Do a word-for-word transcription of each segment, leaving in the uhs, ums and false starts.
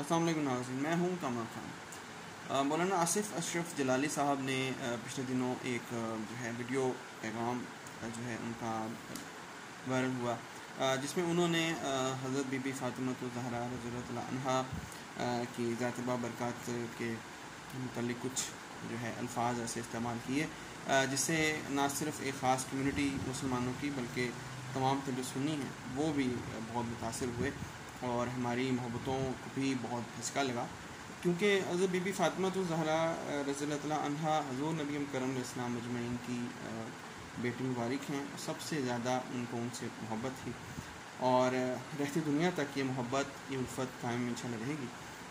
السلام علیکم ناظرین، میں ہوں کامران خان۔ مولانا آصف اشرف جلالی صاحب نے پچھلے دنوں ایک جو ہے ویڈیو پیغام جو ہے ان کا وائرل ہوا، جس میں انہوں نے حضرت بی بی فاطمہ الزہرا رضی اللہ تعالیٰ عنہا کی ذات بابرکات کے متعلق کچھ جو ہے الفاظ ایسے استعمال کیے جس سے نہ صرف ایک خاص کمیونٹی مسلمانوں کی بلکہ تمام جو سنی ہیں وہ بھی بہت متاثر ہوئے اور ہماری محبتوں کو بھی بہت دھچکا لگا، کیونکہ حضرت بی بی فاطمہ الزہرا رضی اللہ تعالیٰ عنہا حضور نبی کرم علیہ السلام مجمعین کی بیٹی مبارک ہیں۔ سب سے زیادہ ان کو ان سے محبت تھی اور رہتی دنیا تک یہ محبت یہ الفت قائم انشاءاللہ رہے گی۔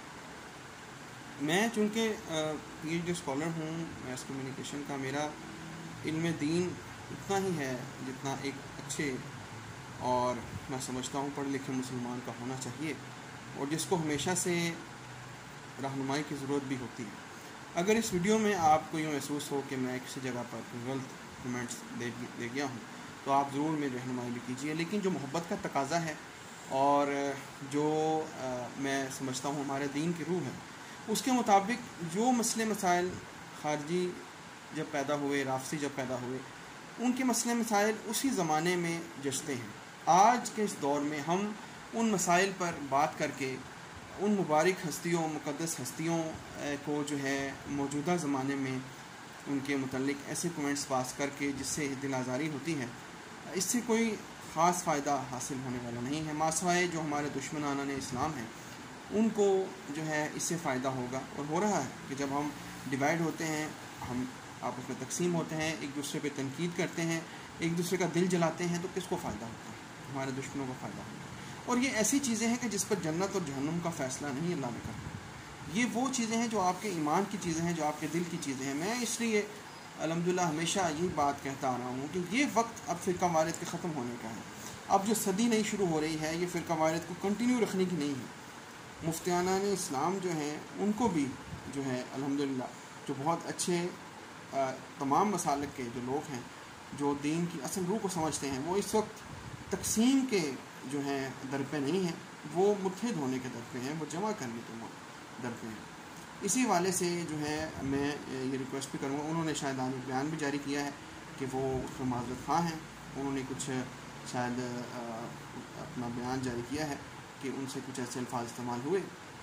میں چونکہ پی ایچ ڈی اسکالر ہوں میس کمیونیکیشن کا، میرا علم دین اتنا ہی ہے جتنا ایک اچھے اور میں سمجھتا ہوں پڑھے لکھے مسلمان کا ہونا چاہیے، اور جس کو ہمیشہ سے رہنمائی کی ضرورت بھی ہوتی ہے۔ اگر اس ویڈیو میں آپ کو یوں محسوس ہو کہ میں کسی جگہ پر غلط کمنٹس دے دے گیا ہوں تو آپ ضرور میری رہنمائی بھی کیجیے، لیکن جو محبت کا تقاضا ہے اور جو میں سمجھتا ہوں ہمارے دین کی روح ہے، اس کے مطابق جو مسئلے مسائل خارجی جب پیدا ہوئے، رافضی جب پیدا ہوئے، ان کے مسئلے مسائل اسی زمانے میں جچتے ہیں۔ آج کے اس دور میں ہم ان مسائل پر بات کر کے ان مبارک ہستیوں مقدس ہستیوں کو جو ہے موجودہ زمانے میں ان کے متعلق ایسے کومنٹس پاس کر کے جس سے دل آزاری ہوتی ہے، اس سے کوئی خاص فائدہ حاصل ہونے والا نہیں ہے، ماسوائے جو ہمارے دشمنان اسلام ہیں ان کو جو ہے اس سے فائدہ ہوگا، اور ہو رہا ہے کہ جب ہم ڈیوائیڈ ہوتے ہیں، ہم آپس میں تقسیم ہوتے ہیں، ایک دوسرے پہ تنقید کرتے ہیں، ایک دوسرے کا دل جلاتے ہیں، تو کس کو فائدہ ہوتا ہے؟ ہمارے دشمنوں کو فائدہ ہوگا۔ اور یہ ایسی چیزیں ہیں کہ جس پر جنت اور جہنم کا فیصلہ نہیں اللہ نے کرنا، یہ وہ چیزیں ہیں جو آپ کے ایمان کی چیزیں ہیں، جو آپ کے دل کی چیزیں ہیں۔ میں اس لیے الحمدللہ ہمیشہ یہی بات کہتا آ رہا ہوں کہ یہ وقت اب فرقہ واریت کے ختم ہونے کا ہے۔ اب جو صدی نئی شروع ہو رہی ہے، یہ فرقہ واریت کو کنٹینیو رکھنے کی نہیں ہے۔ مفتیانان اسلام جو ہیں ان کو بھی جو ہے الحمدللہ جو بہت اچھے تمام مسالک کے جو لوگ ہیں، جو دین کی اصل روح کو سمجھتے ہیں، وہ اس وقت تقسیم کے جو ہیں در پہ نہیں ہیں، وہ متحد ہونے کے در پہ ہیں، وہ جمع کرنے کے در پہ ہیں۔ اسی والے سے جو ہے میں یہ ریکویسٹ بھی کروں گا، انہوں نے شاید آج بیان بھی جاری کیا ہے کہ وہ اس میں معذرت خواہ ہیں، انہوں نے کچھ شاید اپنا بیان جاری کیا ہے کہ ان سے کچھ ایسے الفاظ استعمال ہوئے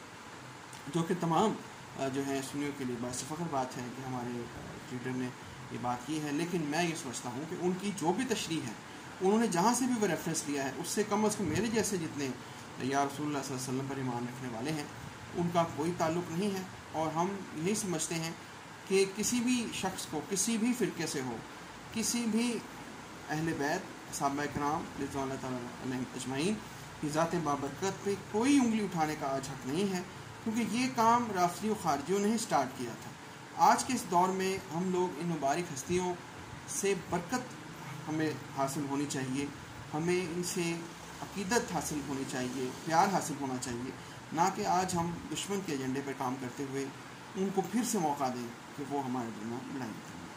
جو کہ تمام جو ہے سنیوں کے لیے باعث فخر بات ہے کہ ہمارے لیڈر نے یہ بات کی ہے، لیکن میں یہ سوچتا ہوں کہ ان کی جو بھی تشریح ہے، انہوں نے جہاں سے بھی وہ ریفرنس لیا ہے، اس سے کم از کم میرے جیسے جتنے یا رسول اللہ صلی اللہ علیہ وسلم پر ایمان رکھنے والے ہیں ان کا کوئی تعلق نہیں ہے، اور ہم یہی سمجھتے ہیں کہ کسی بھی شخص کو کسی بھی فرقے سے ہو، کسی بھی اہل بیت صحابہ کرام رضوان اللہ تعالیٰ علیہم اجمعین کی ذات بابرکت پہ کوئی انگلی اٹھانے کا آج حق نہیں ہے، کیونکہ یہ کام رافضی و خارجیوں نے ہی سٹارٹ کیا تھا۔ آج کے اس دور میں ہم لوگ ان مبارک ہستیوں سے برکت ہمیں حاصل ہونی چاہیے، ہمیں ان سے عقیدت حاصل ہونی چاہیے، پیار حاصل ہونا چاہیے، نہ کہ آج ہم دشمن کے ایجنڈے پر کام کرتے ہوئے ان کو پھر سے موقع دیں کہ وہ ہمارے درمیان لڑائی کریں۔